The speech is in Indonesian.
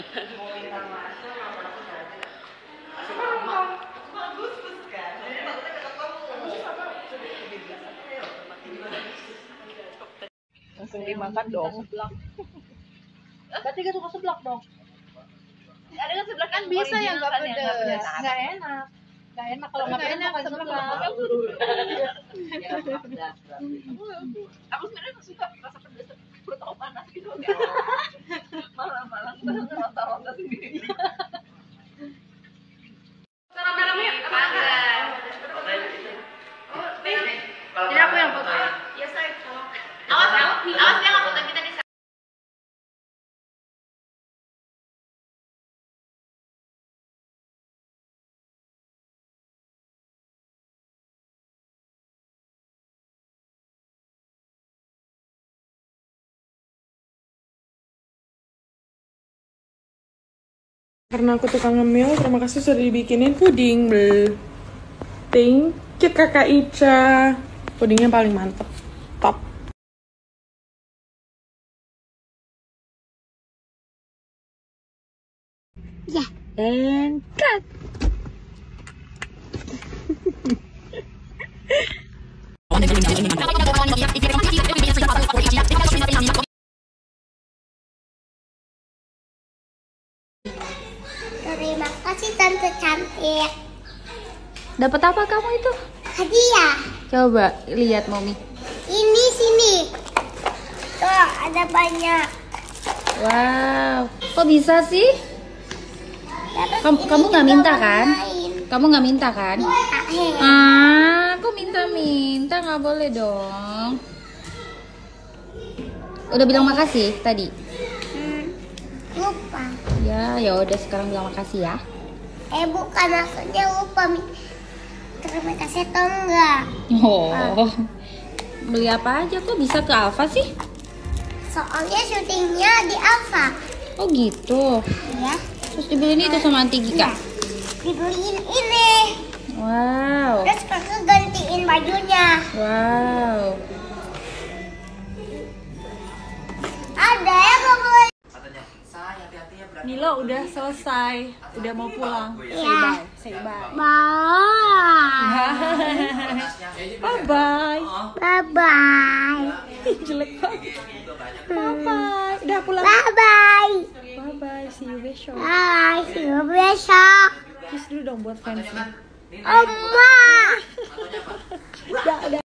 Langsung dimakan dong. Berarti gak suka seblak dong? Ada kan seblak kan bisa yang nggak pedes. Nggak enak. Nggak enak kalau nggak pedes makan seblak. Aku sebenarnya nggak suka rasa pedes, perut aku panas gitu. Malah tawa sendiri. Ramai-ramai apa enggak? Jadi aku yang foto. Ya saya. Awas dia nggak foto kita di. Karena aku tukang ngemil, terima kasih sudah dibikinin puding. Thank you kakak Ica. Pudingnya paling mantep. Top. Ya, and cut. Terima kasih tante cantik. Dapat apa kamu itu? Hadiah. Coba lihat Mommy. Ini sini. Tuh ada banyak. Wow, kok bisa sih? Terus Kamu ini nggak juga minta warna kan? lain. Kamu nggak minta kan? Kok minta nggak boleh dong. Udah bilang makasih tadi. Lupa. Ya udah sekarang bilang makasih ya. Bukan maksudnya lupa. Terima kasih atau enggak? Oh, beli apa aja kok bisa ke Alfa sih? Soalnya syutingnya di Alfa. Oh gitu. Ya. Terus dibeliin itu sama Auntie Gika. Dibeliin ini. Wow. Terus kakak gantiin bajunya. Wow. Ada yang mau beli. Nilo udah selesai, udah mau pulang. Ya. Say bye. Bye. Bye bye. Bye bye. Jelek banget. Bye bye. Udah pulang. Bye bye. Bye bye. See you besok. Bye. See you besok. Kiss dulu dong buat fansnya. Oma. Udah.